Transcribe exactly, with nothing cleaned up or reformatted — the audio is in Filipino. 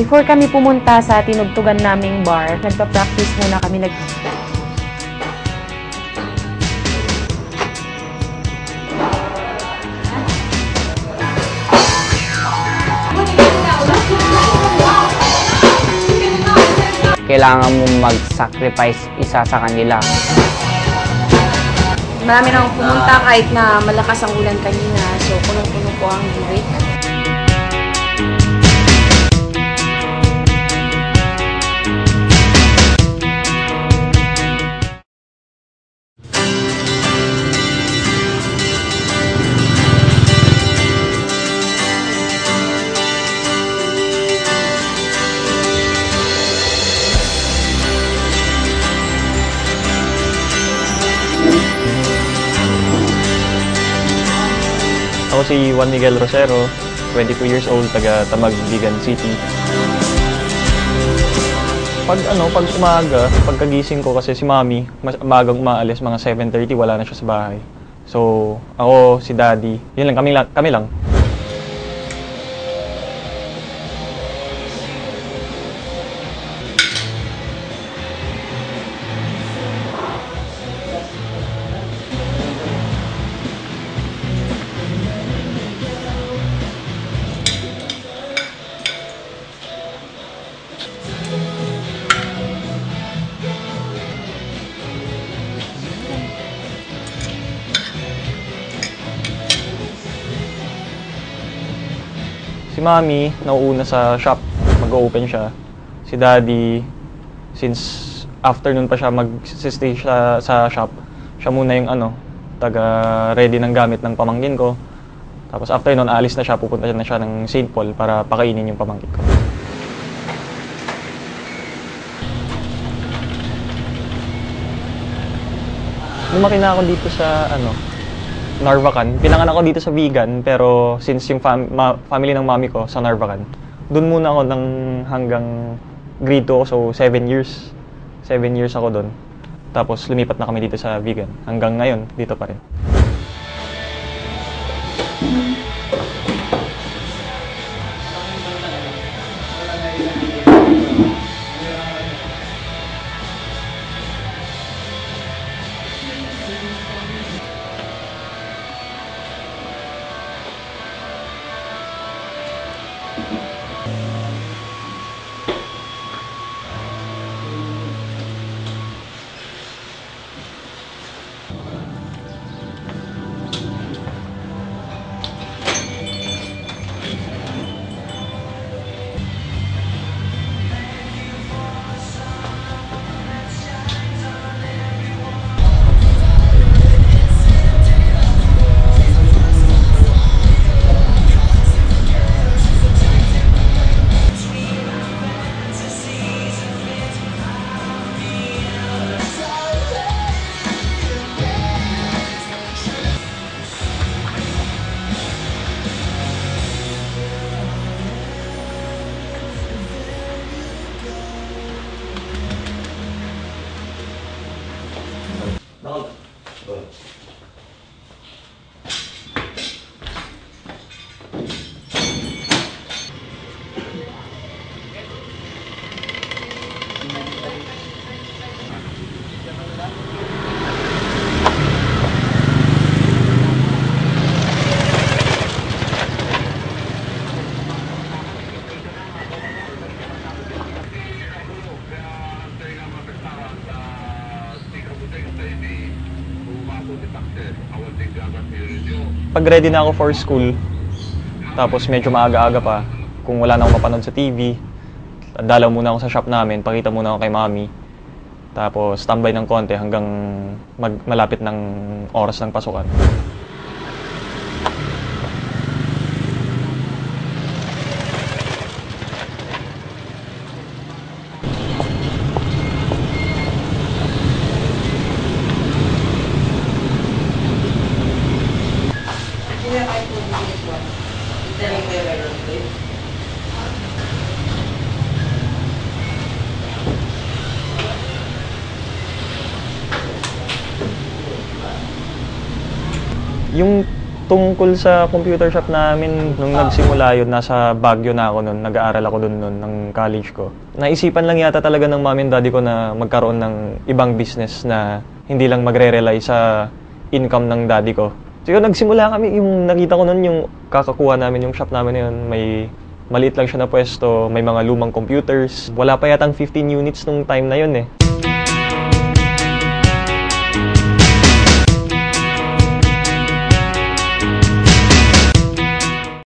before kami pumunta sa tinugtugan naming bar, nagpa-practice muna kami. Nag Kailangan mong mag-sacrifice isa sa kanila. Marami nang pumunta kahit na malakas ang ulan kanina. So, punong-puno po ang Buwik. Ako si Juan Miguel Rosero, twenty-two years old, taga Tamag, Ligan City. Pag ano, pag umaga, pagkagising ko kasi si Mami, mas umagang umaalis, mga seven thirty, wala na siya sa bahay. So, ako, si Daddy, yun lang, kami lang. Kami lang. Si Mami, nauuna sa shop, mag-open siya. Si Daddy, since afternoon pa siya mag-stay siya sa shop, siya muna yung ano, taga-ready ng gamit ng pamangkin ko. Tapos after nun, aalis na siya, pupunta na siya ng Saint Paul para pakainin yung pamangkin ko. Lumaki na ako dito sa ano, Narvacan. Pinanganak ako dito sa Vigan, pero since yung fam ma family ng mami ko sa Narvacan, doon muna ako ng hanggang grade two ako, so seven years. seven years ako doon. Tapos lumipat na kami dito sa Vigan. Hanggang ngayon, dito pa rin. Pag ready na ako for school, tapos medyo maaga-aga pa, kung wala na akong mapanood sa T V, dalaw muna ako sa shop namin, pakita muna ako kay Mami. Tapos tambay ng konti hanggang mag malapit ng oras ng pasukan. Yung Tungkol sa computer shop namin, nung nagsimula yun, nasa Baguio na ako noon, nag-aaral ako doon noon ng college ko. Naisipan lang yata talaga ng mami and daddy ko na magkaroon ng ibang business na hindi lang magre-rely sa income ng daddy ko. So yun, nagsimula kami, yung nakita ko noon, yung kakakuha namin yung shop namin yun, may maliit lang siya na pwesto, may mga lumang computers. Wala pa yatang fifteen units nung time na yun eh.